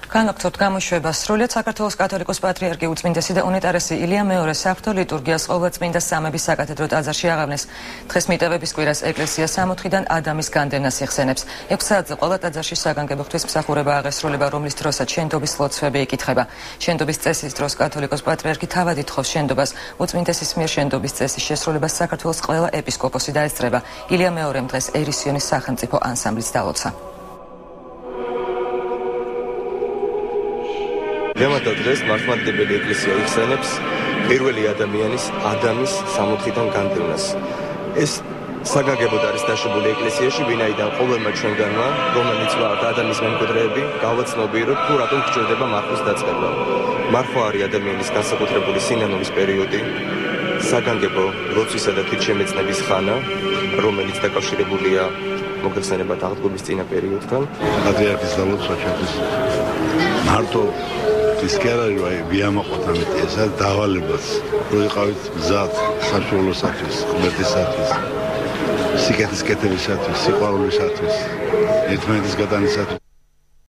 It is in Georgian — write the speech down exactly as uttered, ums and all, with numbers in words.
განვაგრძობთ გამოშვებას. სრულიად საქართველოს კათოლიკოს პატრიარქი უწმინდესი და უნეტარესი ილია მეორე საღვთო ლიტურგიას ყოვლადწმინდა სამების საკათედრო ტაძარში აღავნეს. დღეს მიტევების კვირას ეკლესია სამოთხიდან ადამის განდევნას იხსენებს. ექვს საათზე ყველა ტაძარში საგანგებო ღვთისმსახურება აღესრულება, რომლის დროსაც შენდობის ლოცვები იკითხება. შენდობის წესის დროს კათოლიკოს პატრიარქი თავად ითხოვს შენდობას. უწმინდესის მიერ შენდობის წესის შესრულებას საქართველოს ყველა ეპისკოპოსი დაესწრება. ილია მეორემ დღეს ერისიონის სახელმწიფო ანსამბლიც დალოცა. გემათა დღეს მართლმადიდებელი ეკლესია იხსენებს პირველი ადამიანის ადამის სამოთხიდან განდევნას. ეს საგანგებოდ არის დაშვებული ეკლესიაში, ვინაიდან ყოველმა ჩვენგანმა, რომელიც ვართ ადამიანის მემკვიდრეები, გავაცნობიეროთ თუ რატომ გჭირდება მარხვის დაწყება. მარხვა არის ადამიანის განსაკუთრებული სინანულის პერიოდი, საგანგებო ლოცვისა და თვითშემეცნების ხანა, რომელიც დაკავშირებულია მოგეხსენებათ აღდგომის წინა პერიოდთან. პატრიარქის დალოცვა ჩვენთვის მარტო ის კი არ არის, რომ ვიამაყოთ ამით, ეს არის დავალებაც, რომ იყავით მზად სამშობლოსათვის, ღმერთისათვის, სიკეთის კეთებისათვის, სიყვარულისათვის, ერთმანეთის გატანისათვის.